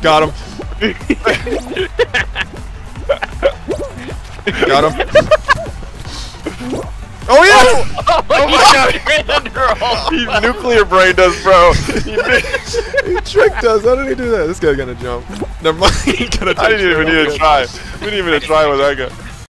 Got him. Got him. Oh yeah! Oh my god, he ran under all. He nuclear brained us, bro. He tricked us. How did he do that? This guy's gonna jump. Never mind. He I didn't even need to try. We didn't even try with that guy.